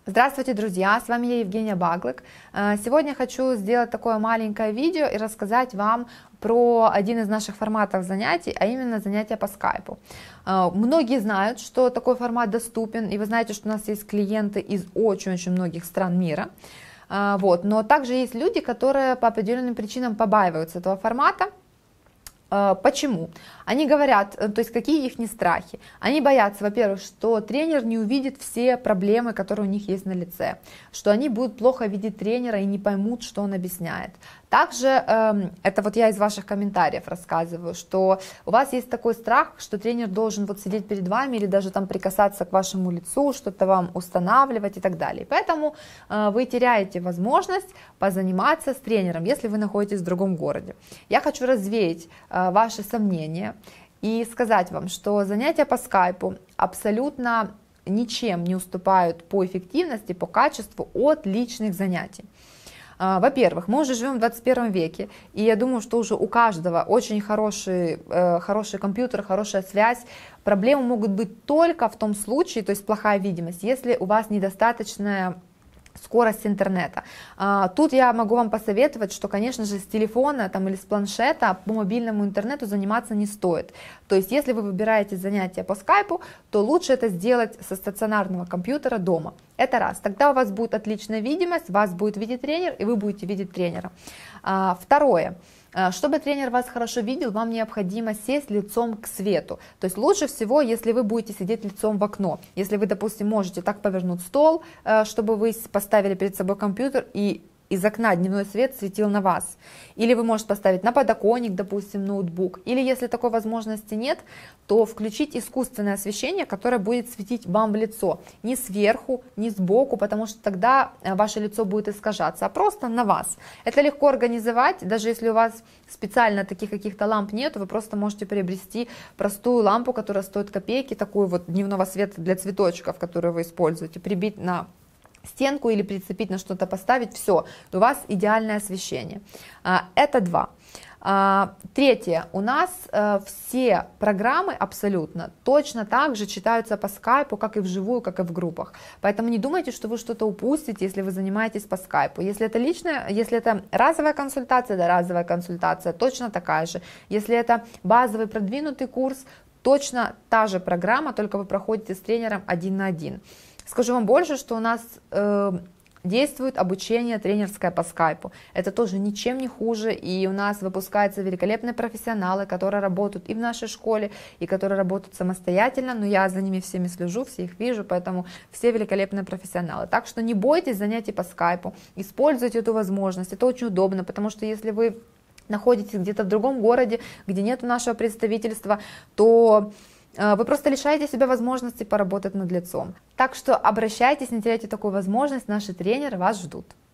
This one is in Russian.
Здравствуйте, друзья! С вами я, Евгения Баглык. Сегодня хочу сделать такое маленькое видео и рассказать вам про один из наших форматов занятий, а именно занятия по скайпу. Многие знают, что такой формат доступен, и вы знаете, что у нас есть клиенты из очень-очень многих стран мира. Но также есть люди, которые по определенным причинам побаиваются этого формата. Почему? Они говорят, то есть какие их не страхи? Они боятся, во-первых, что тренер не увидит все проблемы, которые у них есть на лице, что они будут плохо видеть тренера и не поймут, что он объясняет. Также, это вот я из ваших комментариев рассказываю, что у вас есть такой страх, что тренер должен вот сидеть перед вами или даже там прикасаться к вашему лицу, что-то вам устанавливать и так далее. Поэтому вы теряете возможность позаниматься с тренером, если вы находитесь в другом городе. Я хочу развеять ваши сомнения и сказать вам, что занятия по скайпу абсолютно ничем не уступают по эффективности, по качеству от личных занятий. Во-первых, мы уже живем в 21 веке, и я думаю, что уже у каждого очень хороший компьютер, хорошая связь. Проблемы могут быть только в том случае, то есть плохая видимость, если у вас недостаточная скорость интернета. Тут я могу вам посоветовать, что, конечно же, с телефона там, или с планшета по мобильному интернету заниматься не стоит. То есть, если вы выбираете занятия по скайпу, то лучше это сделать со стационарного компьютера дома. Это раз. Тогда у вас будет отличная видимость, вас будет видеть тренер, и вы будете видеть тренера. Второе. Чтобы тренер вас хорошо видел, вам необходимо сесть лицом к свету. То есть лучше всего, если вы будете сидеть лицом в окно. Если вы, допустим, можете так повернуть стол, чтобы вы поставили перед собой компьютер и из окна дневной свет светил на вас. Или вы можете поставить на подоконник, допустим, ноутбук. Или если такой возможности нет, то включить искусственное освещение, которое будет светить вам в лицо. Не сверху, не сбоку, потому что тогда ваше лицо будет искажаться, а просто на вас. Это легко организовать, даже если у вас специально таких каких-то ламп нет, вы просто можете приобрести простую лампу, которая стоит копейки, такую вот дневного света для цветочков, которую вы используете, прибить на стенку или прицепить на что-то, поставить, все, у вас идеальное освещение. Это два. Третье, у нас все программы абсолютно точно так же читаются по скайпу, как и вживую, как и в группах. Поэтому не думайте, что вы что-то упустите, если вы занимаетесь по скайпу. Если это личная, если это разовая консультация, да, разовая консультация точно такая же. Если это базовый продвинутый курс, точно та же программа, только вы проходите с тренером 1 на 1. Скажу вам больше, что у нас действует обучение тренерское по скайпу. Это тоже ничем не хуже, и у нас выпускаются великолепные профессионалы, которые работают и в нашей школе, и которые работают самостоятельно, но я за ними всеми слежу, все их вижу, поэтому все великолепные профессионалы. Так что не бойтесь занятий по скайпу, используйте эту возможность, это очень удобно, потому что если вы находитесь где-то в другом городе, где нет нашего представительства, то вы просто лишаете себя возможности поработать над лицом. Так что обращайтесь, не теряйте такую возможность, наши тренеры вас ждут.